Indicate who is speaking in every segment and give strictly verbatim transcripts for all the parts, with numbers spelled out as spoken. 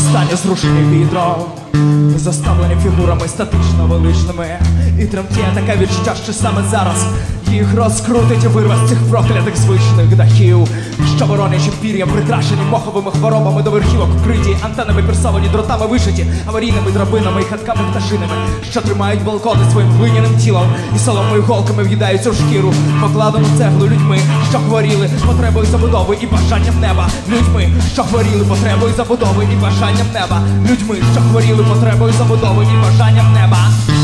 Speaker 1: останнє зрушені вітром, заставлені фігурами статично величними. І тремтіє таке відчуття, що саме зараз їх розкрутить і вирве з цих проклятих звичних дахів, що воронячим пір'ям прикрашені моховими хворобами, до верхівок вкриті антенами, пірсовані дротами, вишиті аварійними драбинами і хатками пташинами, що тримають балкони своїм глиняним тілом і соломою голками в'їдаються в шкіру, покладену цеглу людьми, що хворіли потребою забудови і бажанням неба. Людьми, що хворіли потребою забудови і бажанням неба. Людьми, що хворіли потребою забудови і бажанням неба.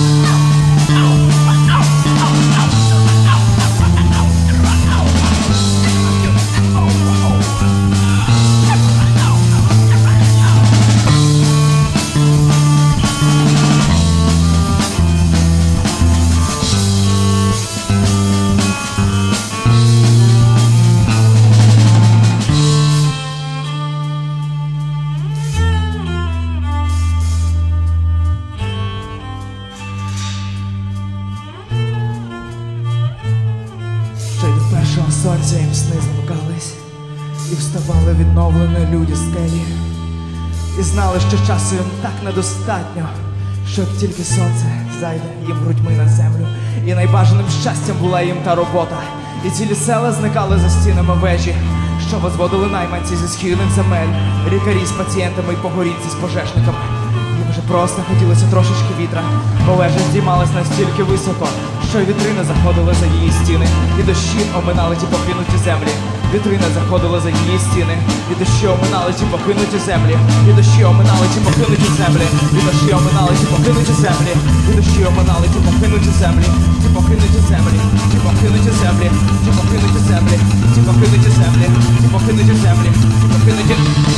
Speaker 1: Першого сонця їм сни замикались, і вставали відновлені люди скелі, і знали, що часу їм так недостатньо, що як тільки сонце зайде їм грудьми на землю, і найбажаним щастям була їм та робота, і цілі села зникали за стінами вежі, що возводили найманці зі східних земель, лікарі з пацієнтами і погорільці з пожежниками. Їм вже просто хотілося трошечки вітра, бо вежа здіймалась настільки високо, що й вітрини заходили за її стіни, і дощі оминали ті покинуті землі. Вітрина заходила за її стіни, і дощі оминали ті покинуті землі, і дощі оминали ті покинуті землі, і дощі оминали ті покинуті землі, і дощі оминали ті покинуті землі, ті покинуті землі, ті покинуті землі, ті покинуті землі, ті покинуті землі, ті покинуті землі, ті покинуті.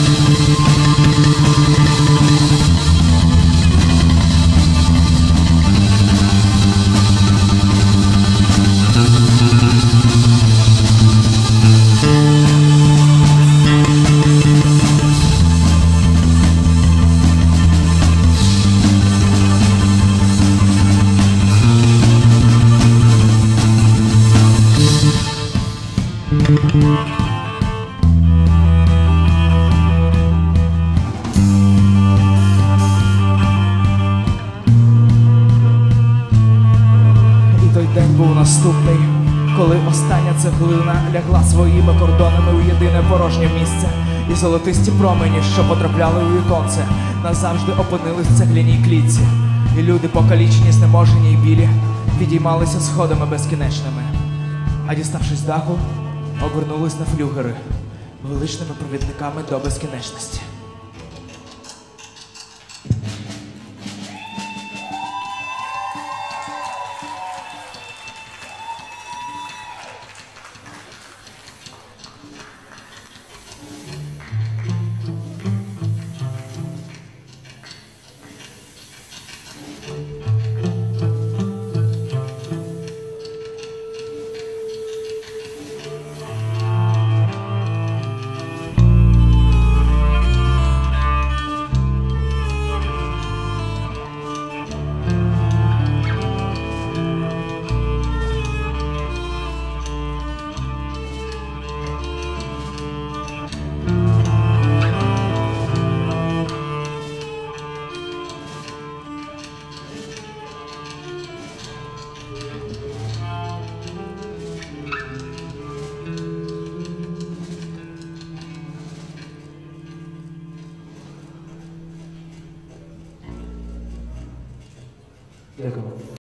Speaker 1: І той день був наступний, коли остання цеглина лягла своїми кордонами у єдине порожнє місце, і золотисті промені, що потрапляли у віконце, назавжди опинились в цегляній клітці. І люди, покалічені, знеможені й білі, підіймалися сходами безкінечними, а діставшись даху, обернулись на флюгери величними провідниками до безкінечності. Дякую.